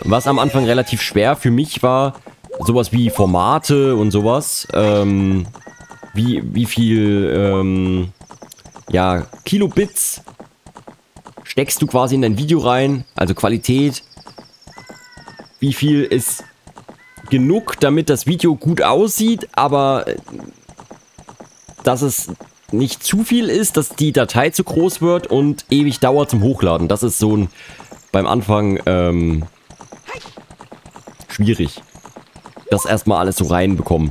Was am Anfang relativ schwer für mich war, sowas wie Formate und sowas. Wie viel, ja, Kilobits steckst du quasi in dein Video rein, also Qualität. Wie viel ist genug, damit das Video gut aussieht, aber dass es nicht zu viel ist, dass die Datei zu groß wird und ewig dauert zum Hochladen. Das ist so ein, beim Anfang, schwierig. Das erstmal alles so reinbekommen.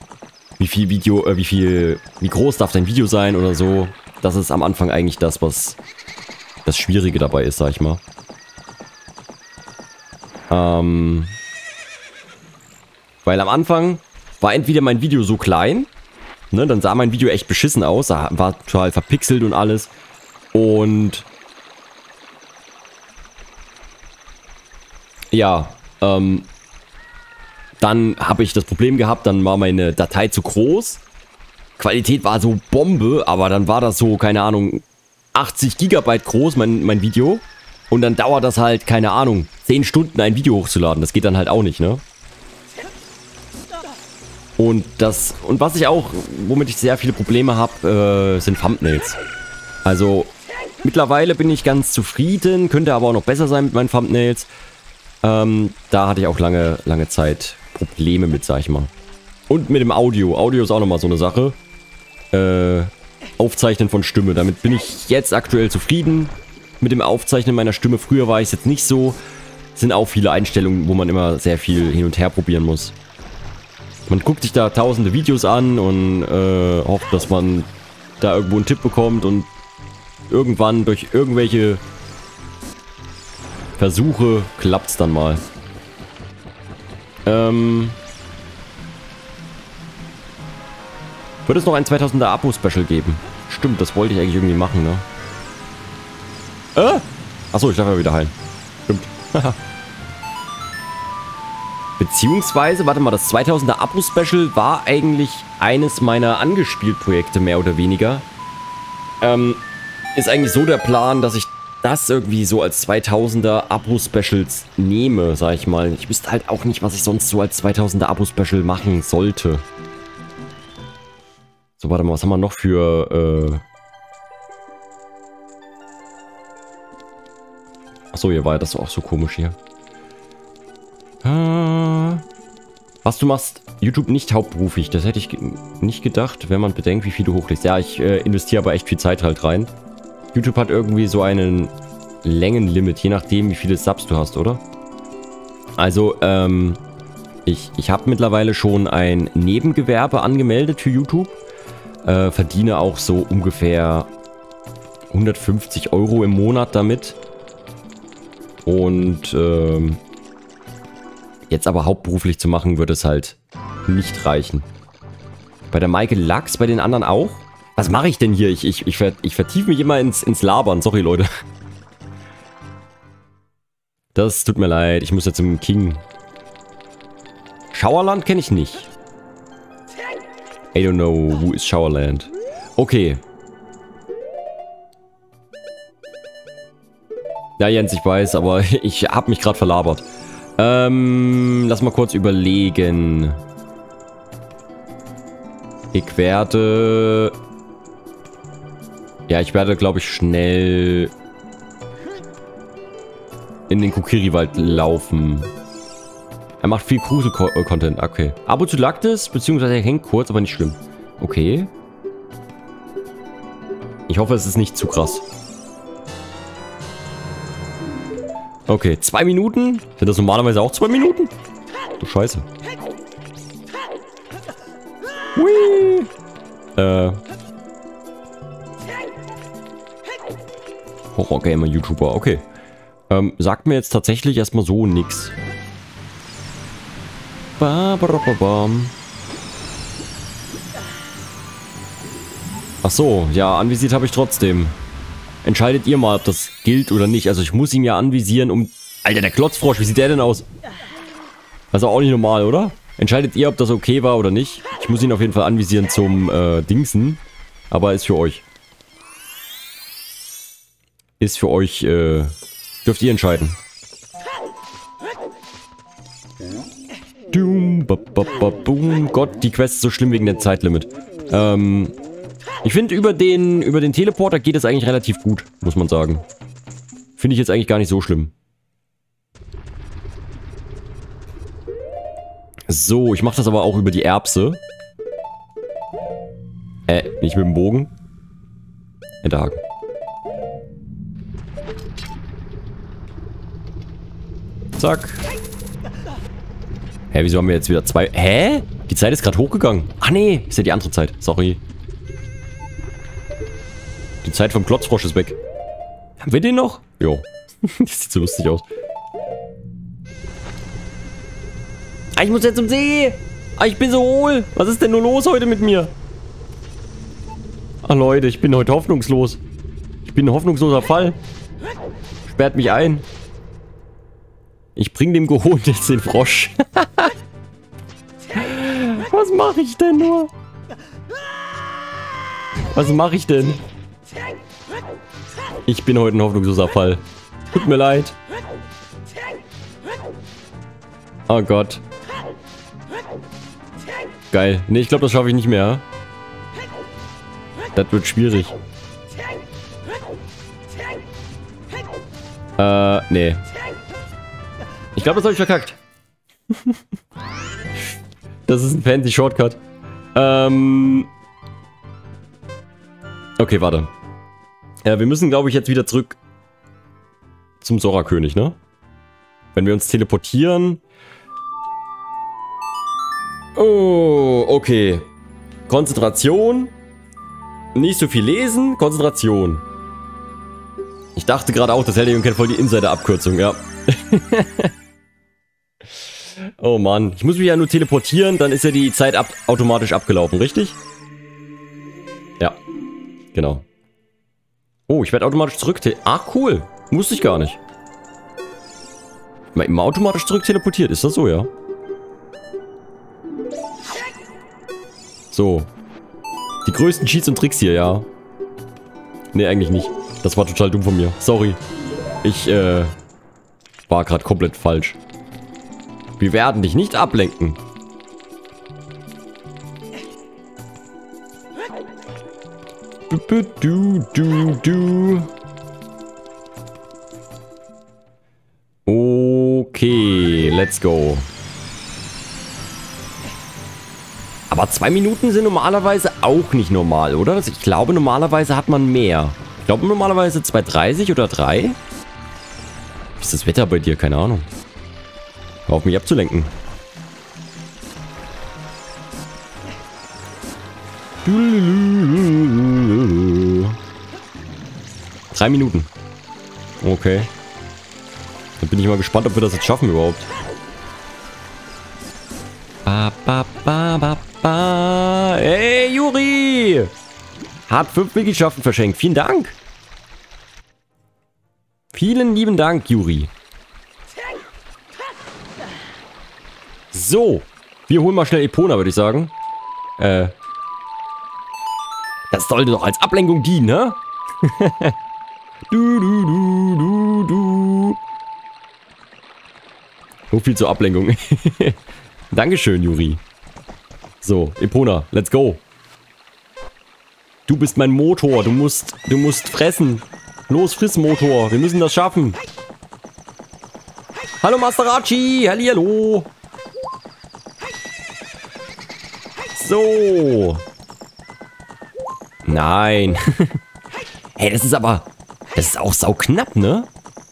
Wie groß darf dein Video sein oder so. Das ist am Anfang eigentlich das, was das Schwierige dabei ist, sag ich mal. Weil am Anfang war entweder mein Video so klein, ne, dann sah mein Video echt beschissen aus, war total verpixelt und alles. Und ja, dann habe ich das Problem gehabt, dann war meine Datei zu groß. Qualität war so Bombe, aber dann war das so, keine Ahnung, 80 Gigabyte groß, mein Video. Und dann dauert das halt, keine Ahnung, 10 Stunden ein Video hochzuladen. Das geht dann halt auch nicht, ne? Und was ich auch, womit ich sehr viele Probleme habe, sind Thumbnails. Also, mittlerweile bin ich ganz zufrieden, könnte aber auch noch besser sein mit meinen Thumbnails. Da hatte ich auch lange Zeit Probleme mit, sag ich mal. Und mit dem Audio. Audio ist auch nochmal so eine Sache. Aufzeichnen von Stimme. Damit bin ich jetzt aktuell zufrieden. Mit dem Aufzeichnen meiner Stimme. Früher war ich es jetzt nicht so. Sind auch viele Einstellungen, wo man immer sehr viel hin und her probieren muss. Man guckt sich da tausende Videos an und hofft, dass man da irgendwo einen Tipp bekommt und irgendwann durch irgendwelche Versuche klappt's dann mal. Wird es noch ein 2000er Abo-Special geben? Stimmt, das wollte ich eigentlich irgendwie machen, ne? Achso, ich darf ja wieder heilen. Stimmt. Beziehungsweise, warte mal, das 2000er Abo-Special war eigentlich eines meiner Angespielt-Projekte, mehr oder weniger. Ist eigentlich so der Plan, dass ich das irgendwie so als 2000er Abo-Specials nehme, sag ich mal. Ich wüsste halt auch nicht, was ich sonst so als 2000er Abo-Special machen sollte. So, warte mal, was haben wir noch für, Achso, hier war ja das auch so komisch hier. Was, du machst YouTube nicht hauptberuflich? Das hätte ich nicht gedacht, wenn man bedenkt, wie viel du hochlädst. Ja, ich investiere aber echt viel Zeit halt rein. YouTube hat irgendwie so einen Längenlimit, je nachdem, wie viele Subs du hast, oder? Also, ich habe mittlerweile schon ein Nebengewerbe angemeldet für YouTube. Verdiene auch so ungefähr 150 € im Monat damit. Und, jetzt aber hauptberuflich zu machen, wird es halt nicht reichen. Bei der Michael Lachs, bei den anderen auch? Was mache ich denn hier? Ich vertiefe mich immer ins Labern. Sorry, Leute. Das tut mir leid. Ich muss jetzt zum King. Schauerland kenne ich nicht. I don't know, who is Schauerland? Okay. Ja, Jens, ich weiß, aber ich habe mich gerade verlabert. Lass mal kurz überlegen. Ich werde, glaube ich, schnell in den Kokiri-Wald laufen. Er macht viel Cruise-Content. Okay. Abo zu Lactis, beziehungsweise er hängt kurz, aber nicht schlimm. Okay. Ich hoffe, es ist nicht zu krass. Okay, 2 Minuten? Sind das normalerweise auch 2 Minuten? Du Scheiße. Hui. Horror-Gamer-YouTuber, okay. Sagt mir jetzt tatsächlich erstmal so nix. Ach so, ja, anvisiert habe ich trotzdem. Entscheidet ihr mal, ob das gilt oder nicht. Also ich muss ihn ja anvisieren, um... Alter, der Klotzfrosch, wie sieht der denn aus? Also auch nicht normal, oder? Entscheidet ihr, ob das okay war oder nicht. Ich muss ihn auf jeden Fall anvisieren zum Dingsen. Aber ist für euch. Ist für euch, dürft ihr entscheiden. Boom. Gott, die Quest ist so schlimm wegen der Zeitlimit. Ich finde, über den Teleporter geht es eigentlich relativ gut, muss man sagen. Finde ich jetzt eigentlich gar nicht so schlimm. So, ich mache das aber auch über die Erbse. Nicht mit dem Bogen. Enthaken. Zack. Hä, wieso haben wir jetzt wieder zwei... Hä? Die Zeit ist gerade hochgegangen. Ach nee, ist ja die andere Zeit. Sorry. Die Zeit vom Klotzfrosch ist weg. Haben wir den noch? Jo. Das sieht so lustig aus. Ah, ich muss jetzt zum See. Ah, ich bin so hohl. Was ist denn nur los heute mit mir? Ah, Leute, ich bin heute hoffnungslos. Ich bin ein hoffnungsloser Fall. Sperrt mich ein. Ich bring dem Gehund jetzt den Frosch. Was mache ich denn nur? Was mache ich denn? Ich bin heute ein hoffnungsloser Fall. Tut mir leid. Oh Gott. Geil. Nee, ich glaube, das schaffe ich nicht mehr. Das wird schwierig. Nee. Ich glaube, das habe ich verkackt. Das ist ein fancy Shortcut. Okay, warte. Wir müssen, glaube ich, jetzt wieder zurück zum Sora-König, ne? Wenn wir uns teleportieren... Oh, okay. Konzentration. Nicht so viel lesen. Konzentration. Ich dachte gerade auch, das Heldium kennt voll die Insider-Abkürzung, ja. Oh Mann. Ich muss mich ja nur teleportieren, dann ist ja die Zeit automatisch abgelaufen, richtig? Ja. Genau. Oh, ich werde automatisch zurück... Ach, cool. Wusste ich gar nicht. Mal immer automatisch zurück teleportiert. Ist das so, ja? So. Die größten Cheats und Tricks hier, ja. Nee, eigentlich nicht. Das war total dumm von mir. Sorry. Ich, war gerade komplett falsch. Wir werden dich nicht ablenken. Okay, let's go. Aber 2 Minuten sind normalerweise auch nicht normal, oder? Also ich glaube, normalerweise hat man mehr. Ich glaube, normalerweise 2,30 oder 3. Wie ist das Wetter bei dir? Keine Ahnung. Hör auf mich abzulenken. 3 Minuten. Okay. Dann bin ich mal gespannt, ob wir das jetzt schaffen überhaupt. Hey, Juri! Hat 5 Mitgliedschaften verschenkt. Vielen Dank. Vielen lieben Dank, Juri. So. Wir holen mal schnell Epona, würde ich sagen. Das sollte doch als Ablenkung dienen, ne? So viel zur Ablenkung. Dankeschön, Juri. So, Epona, let's go. Du bist mein Motor. Du musst fressen. Los, friss, Motor. Wir müssen das schaffen. Hallo, Maserachi. Hallihallo. So. Nein. Hey, das ist aber... Das ist auch sauknapp, ne?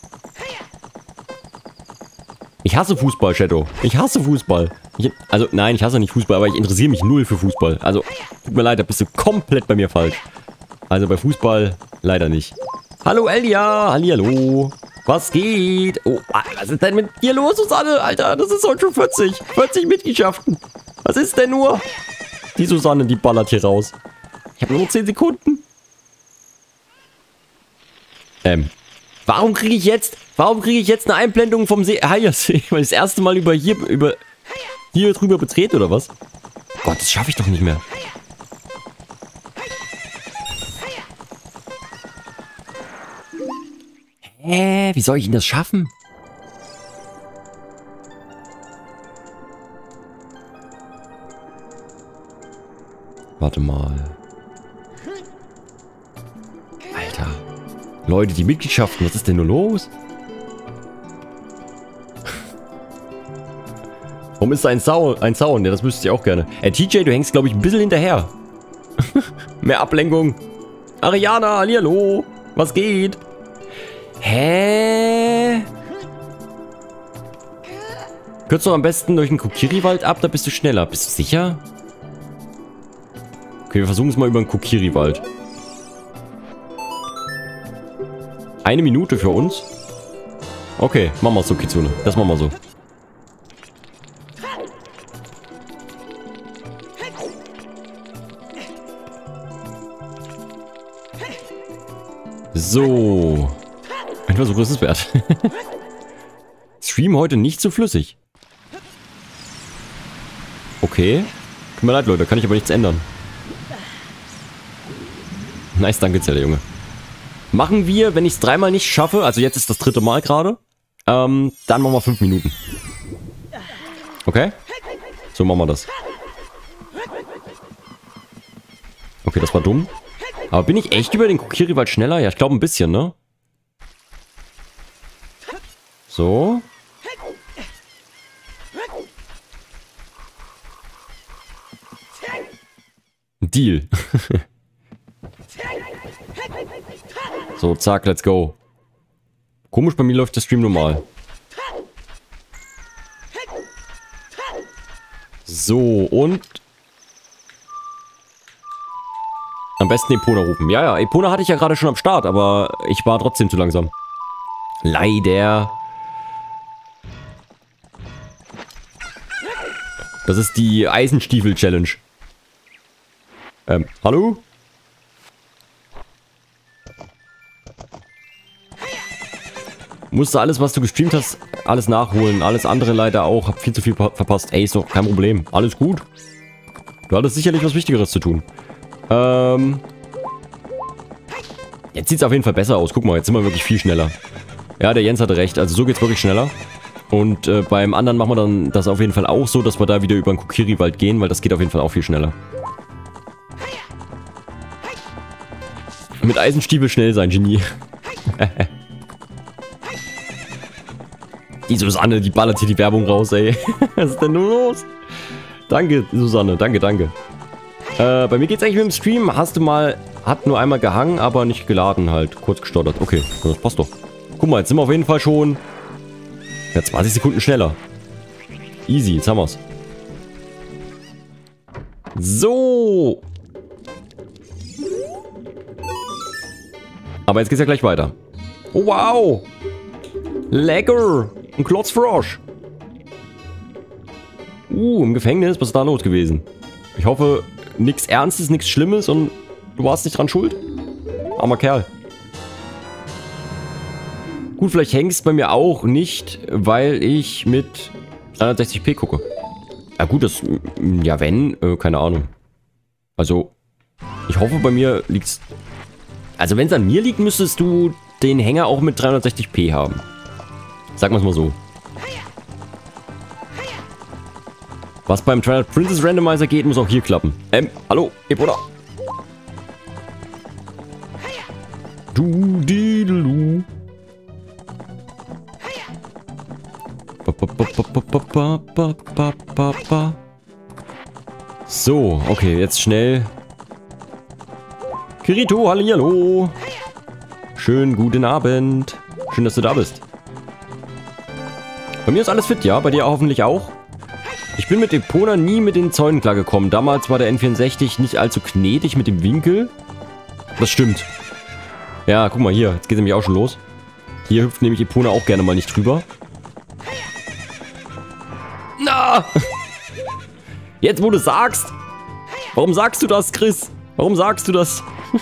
Ich hasse Fußball, Shadow. Ich hasse Fußball. Also, nein, ich hasse nicht Fußball, aber ich interessiere mich null für Fußball. Also, tut mir leid, da bist du komplett bei mir falsch. Also, bei Fußball leider nicht. Hallo, Elia. Hallihallo. Was geht? Oh, was ist denn mit dir los, Susanne? Alter, das ist heute schon 40. 40 Mitgliedschaften. Was ist denn nur? Die Susanne, die ballert hier raus. Ich habe nur 10 Sekunden. Warum kriege ich jetzt eine Einblendung vom See? Weil ich das erste Mal über hier drüber betrete, oder was? Gott, das schaffe ich doch nicht mehr. Hä? Wie soll ich denn das schaffen? Warte mal. Alter. Leute, die Mitgliedschaften, was ist denn nur los? Warum ist da ein Zaun? Ja, das wüsste ich auch gerne. TJ, du hängst, glaube ich, ein bisschen hinterher. Mehr Ablenkung. Ariana, hallihallo. Was geht? Hä? Kürzt doch am besten durch den Kokiri-Wald ab, da bist du schneller. Bist du sicher? Okay, wir versuchen es mal über den Kokiri-Wald. 1 Minute für uns? Okay, machen wir es so, Kitsune. Das machen wir so. So. Ein Versuch ist es wert. Stream heute nicht so flüssig. Okay. Tut mir leid, Leute. Kann ich aber nichts ändern. Nice, danke, Zelle, Junge. Machen wir, wenn ich es 3-mal nicht schaffe, also jetzt ist das 3. Mal gerade, dann machen wir 5 Minuten. Okay? So machen wir das. Okay, das war dumm. Aber bin ich echt über den Kokiri-Wald schneller? Ja, ich glaube ein bisschen, ne? So. Deal. So, zack, let's go. Komisch, bei mir läuft der Stream normal. So, und... Am besten Epona rufen. Ja, ja, Epona hatte ich ja gerade schon am Start, aber ich war trotzdem zu langsam. Leider. Das ist die Eisenstiefel-Challenge. Hallo? Musste alles, was du gestreamt hast, alles nachholen. Alles andere leider auch. Hab viel zu viel verpasst. Ey, ist doch kein Problem. Alles gut. Du hattest sicherlich was Wichtigeres zu tun. Jetzt sieht es auf jeden Fall besser aus. Guck mal, jetzt sind wir wirklich viel schneller. Ja, der Jens hatte recht. Also so geht's wirklich schneller. Und beim anderen machen wir dann das auf jeden Fall auch so, dass wir da wieder über den Kokiri-Wald gehen, weil das geht auf jeden Fall auch viel schneller. Mit Eisenstiefel schnell sein, Genie. Die Susanne, die ballert hier die Werbung raus, ey. Was ist denn nur los? Danke, Susanne. Danke, danke. Bei mir geht's eigentlich mit dem Stream. Hat nur einmal gehangen, aber nicht geladen halt. Kurz gestottert. Okay, das passt doch. Guck mal, jetzt sind wir auf jeden Fall schon... Ja, 20 Sekunden schneller. Easy, jetzt haben wir's. So. Aber jetzt geht's ja gleich weiter. Oh, wow. Lecker. Ein Klotzfrosch. Im Gefängnis. Was ist da los gewesen? Ich hoffe, nichts Ernstes, nichts Schlimmes und du warst nicht dran schuld? Armer Kerl. Gut, vielleicht hängst bei mir auch nicht, weil ich mit 360p gucke. Ja gut, das... Ja, wenn, keine Ahnung. Also, ich hoffe, bei mir liegt's... Also, wenn es an mir liegt, müsstest du den Hänger auch mit 360p haben. Sagen wir es mal so. Was beim Twilight Princess Randomizer geht, muss auch hier klappen. Hallo, Epona. Du, diddelu. So, okay, jetzt schnell. Kirito, hallihallo. Schönen guten Abend. Schön, dass du da bist. Bei mir ist alles fit, ja? Bei dir hoffentlich auch? Ich bin mit Epona nie mit den Zäunen klargekommen. Damals war der N64 nicht allzu knetig mit dem Winkel. Das stimmt. Ja, guck mal hier. Jetzt geht es nämlich auch schon los. Hier hüpft nämlich Epona auch gerne mal nicht drüber. Na! Jetzt, wo du sagst. Warum sagst du das, Chris? Warum sagst du das?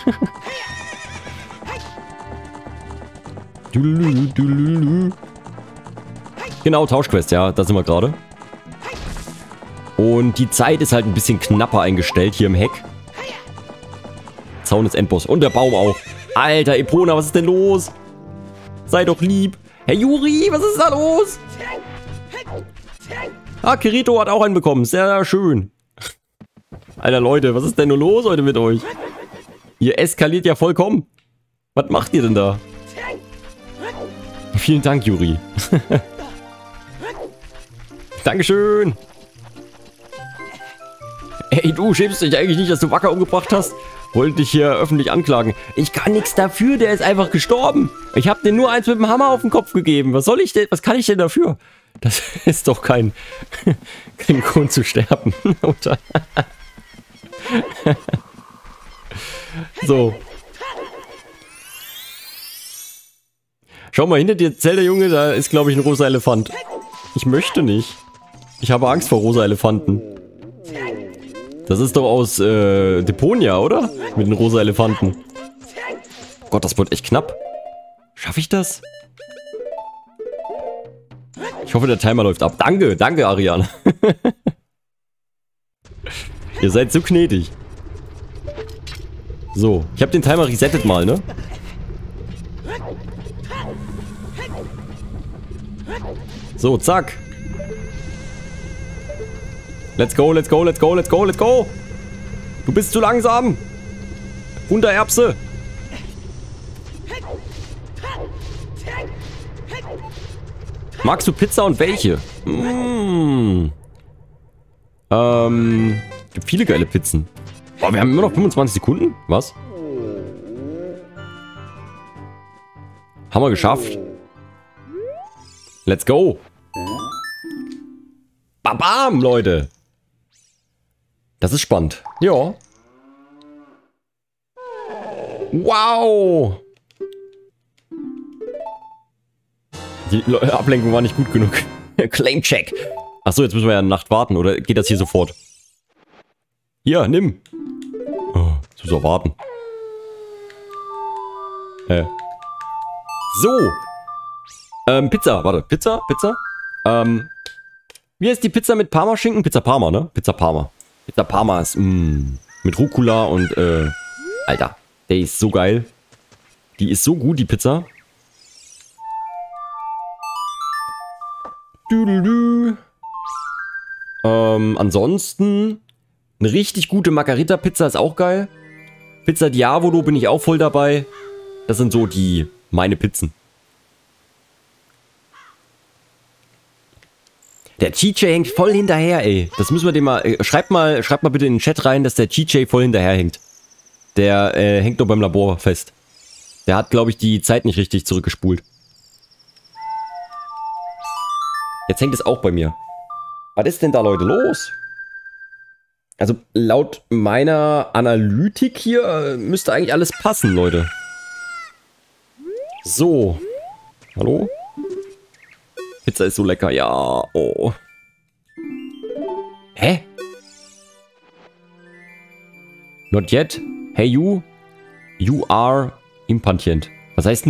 Genau, Tauschquest, ja, da sind wir gerade. Und die Zeit ist halt ein bisschen knapper eingestellt hier im Heck. Zaun ist Endboss. Und der Baum auch. Alter, Epona, was ist denn los? Sei doch lieb. Hey, Juri, was ist da los? Ah, Kirito hat auch einen bekommen. Sehr schön. Alter Leute, was ist denn nur los heute mit euch? Ihr eskaliert ja vollkommen. Was macht ihr denn da? Vielen Dank, Juri. Dankeschön. Ey, du schämst dich eigentlich nicht, dass du Wacker umgebracht hast? Wollte dich hier öffentlich anklagen. Ich kann nichts dafür, der ist einfach gestorben. Ich habe den nur eins mit dem Hammer auf den Kopf gegeben. Was soll ich denn, was kann ich denn dafür? Das ist doch kein Grund zu sterben. So. Schau mal, hinter dir, Zelda Junge, da ist, glaube ich, ein rosa Elefant. Ich möchte nicht. Ich habe Angst vor rosa Elefanten. Das ist doch aus Deponia, oder? Mit den rosa Elefanten. Oh Gott, das wird echt knapp. Schaffe ich das? Ich hoffe, der Timer läuft ab. Danke, danke, Ariane. Ihr seid so gnädig. So, ich habe den Timer resettet mal, ne? So, zack. Let's go, let's go, let's go, let's go, let's go. Du bist zu langsam. Wundererbse. Magst du Pizza und welche? Gibt viele geile Pizzen. Oh, wir haben immer noch 25 Sekunden? Was? Haben wir geschafft. Let's go. Babam, Leute. Das ist spannend. Ja. Wow. Die Ablenkung war nicht gut genug. Claim-Check. Achso, jetzt müssen wir ja eine Nacht warten. Oder geht das hier sofort? Hier, nimm. Oh, jetzt müssen wir warten. So. Pizza. Warte. Pizza? Wie heißt die Pizza mit Parmaschinken? Pizza Parma, ne? Pizza Parma. Pizza Parma ist, mit Rucola und, Alter. Der ist so geil. Die ist so gut, die Pizza. Ansonsten eine richtig gute Margarita-Pizza ist auch geil. Pizza Diavolo bin ich auch voll dabei. Das sind so meine Pizzen. Der TJ hängt voll hinterher, ey. Das müssen wir dem mal, schreibt mal bitte in den Chat rein, dass der TJ voll hinterher hängt. Der hängt nur beim Labor fest. Der hat, glaube ich, die Zeit nicht richtig zurückgespult. Jetzt hängt es auch bei mir. Was ist denn da, Leute, los? Also, laut meiner Analytik hier müsste eigentlich alles passen, Leute. So. Hallo? Pizza ist so lecker, ja. Oh. Hä? Not yet. Hey you. You are impatient. Was heißt denn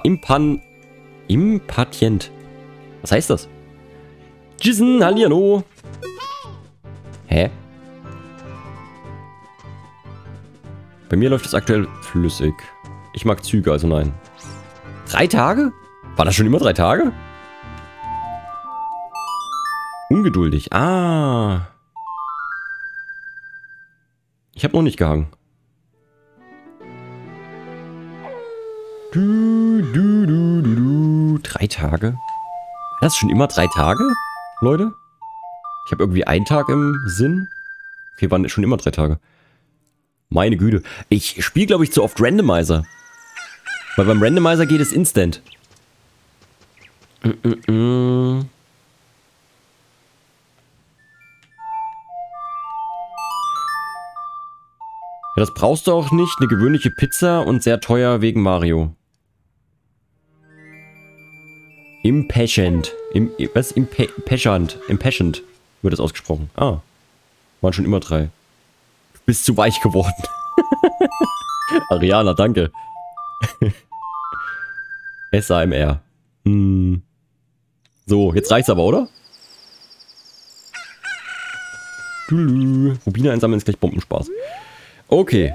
impatient? Was heißt das? Jissen, hallihallo. Hä? Bei mir läuft es aktuell flüssig. Ich mag Züge, also nein. 3 Tage? War das schon immer 3 Tage? Ungeduldig. Ah. Ich habe noch nicht gehangen. 3 Tage? War das schon immer 3 Tage, Leute? Ich habe irgendwie einen Tag im Sinn. Okay, waren schon immer 3 Tage. Meine Güte. Ich spiele, glaube ich, zu oft Randomizer. Weil beim Randomizer geht es instant. Ja, das brauchst du auch nicht. Eine gewöhnliche Pizza und sehr teuer wegen Mario. Impatient. Was? Impatient wird das ausgesprochen. Ah. Waren schon immer 3. Du bist zu weich geworden. Ariana, danke. SAMR. So, jetzt reicht's aber, oder? Rubine einsammeln ist gleich Bombenspaß. Okay.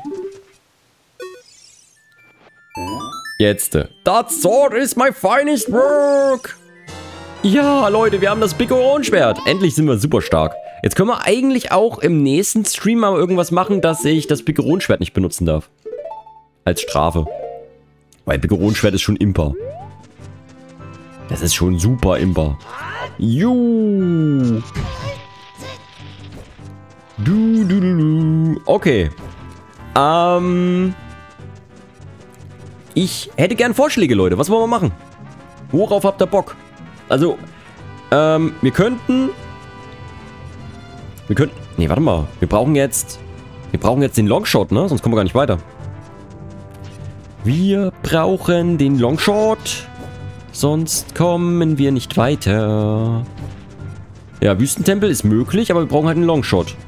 Jetzt. That sword is my finest work. Ja, Leute, wir haben das Picoron-Schwert. Endlich sind wir super stark. Jetzt können wir eigentlich auch im nächsten Stream mal irgendwas machen, dass ich das Picoron-Schwert nicht benutzen darf. Als Strafe. Weil Picoron-Schwert ist schon imper. Das ist schon super imper. Juhu. Okay. Ich hätte gern Vorschläge, Leute. Was wollen wir machen? Worauf habt ihr Bock? Also, wir könnten... Nee, warte mal. Wir brauchen jetzt den Longshot, ne? Sonst kommen wir gar nicht weiter. Wir brauchen den Longshot. Sonst kommen wir nicht weiter. Ja, Wüstentempel ist möglich, aber wir brauchen halt einen Longshot.